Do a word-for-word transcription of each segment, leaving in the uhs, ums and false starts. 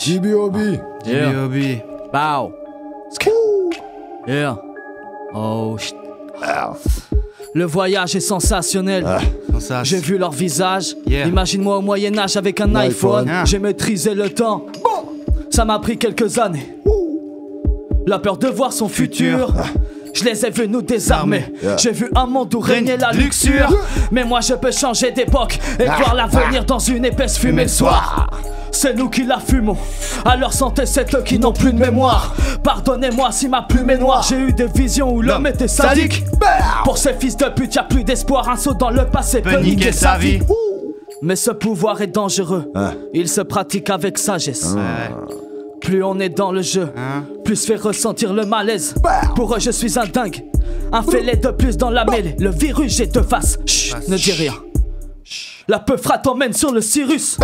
J B O B. J B O B. Bow. Yeah. Oh shit. Le voyage est sensationnel. Ah. J'ai vu leur visage. Yeah. Imagine-moi au Moyen-Âge avec un iPhone. Ah. J'ai maîtrisé le temps. Ça m'a pris quelques années. La peur de voir son futur. Je les ai vus nous désarmer. Yeah. J'ai vu un monde où régnait la luxure. Mais moi je peux changer d'époque et voir l'avenir dans une épaisse fumée le soir. C'est nous qui la fumons. À leur santé, c'est eux qui n'ont plus de mémoire. Pardonnez-moi si ma plume est noire. J'ai eu des visions où l'homme était sadique. Pour ces fils de pute, y'a plus d'espoir. Un saut dans le passé peut niquer sa vie. Mais ce pouvoir est dangereux. Hein. Il se pratique avec sagesse. Ouais. Plus on est dans le jeu, Hein? plus fait ressentir le malaise. Pour eux, je suis un dingue. Un fêlé de plus dans la mêlée. Le virus, j'ai deux faces. Chut, ne dis rien. La peufra t'emmène sur le Cyrus.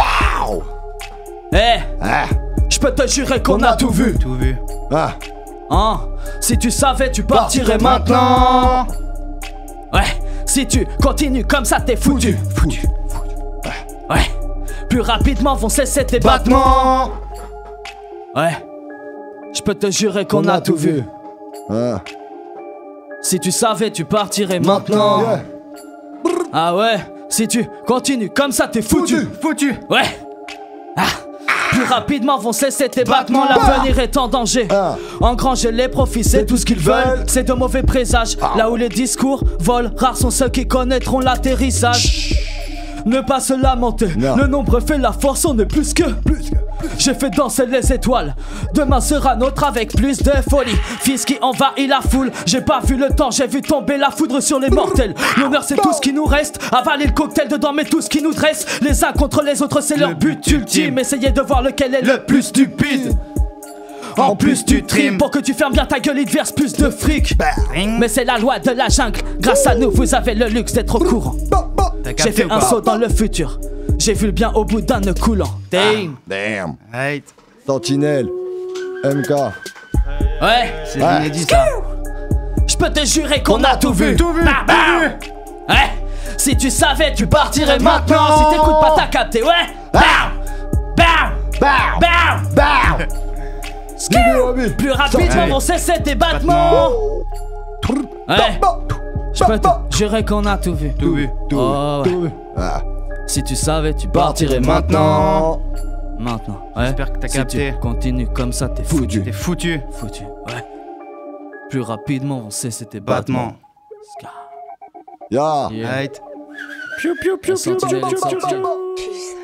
Eh, Ah. je peux te jurer qu'on a tout vu. Tout vu. Ah. Hein? Si tu savais, tu partirais maintenant. Ouais, si tu continues comme ça, t'es foutu. Foutu. Ouais, plus rapidement vont cesser tes battements. Ouais, je peux te jurer qu'on a tout vu. Ah. Si tu savais, tu partirais maintenant. Yeah. Ah ouais, si tu continues comme ça, t'es foutu. Foutu. Ouais. Ah. Plus rapidement vont cesser tes battements, l'avenir est en danger. Ah. Engranger les profits, c'est tout ce qu'ils veulent. C'est de mauvais présages, là où les discours volent. Rares sont ceux qui connaîtront l'atterrissage. Ne pas se lamenter, Non. le nombre fait la force, on est plus que. Plus que. J'ai fait danser les étoiles. Demain sera nôtre avec plus de folie. Fils qui envahit la foule. J'ai pas vu le temps, j'ai vu tomber la foudre sur les mortels. L'honneur c'est tout ce qui nous reste. Avaler le cocktail dedans, mais tout ce qui nous dresse. Les uns contre les autres, c'est leur but ultime. Essayez de voir lequel est le plus stupide. En plus tu trimes pour que tu fermes bien ta gueule, il te verse plus de fric. Mais c'est la loi de la jungle. Grâce à nous, vous avez le luxe d'être au courant. T'as J'ai capté fait ou un pas? saut dans le futur. J'ai vu le bien au bout d'un nœud coulant. Damn. Damn. Right. Sentinelle. M K. Ouais. C'est Ouais. inédit ça. Je peux te jurer qu'on a tout vu. Tout vu. Bah, bah. Tout vu. Ouais. Si tu savais, tu partirais maintenant. Si t'écoutes pas, t'as capté. Ouais. Bam. Bam. Bam. Bam. Bam. J B O B. Plus rapidement Ouais. vont cesser tes battements. Ouais. Je peux te jurer qu'on a tout vu. Tout vu. Tout. Oh, ouais. Tout. Ah. Si tu savais, tu partirais maintenant. Maintenant. Ouais. J'espère que t'as Si capté. tu continues comme ça, t'es foutu. T'es foutu. Foutu. Ouais. Plus rapidement vont cesser tes battements. Battement. Ya. Yeah. Right. La sentinelle est sortie. Plus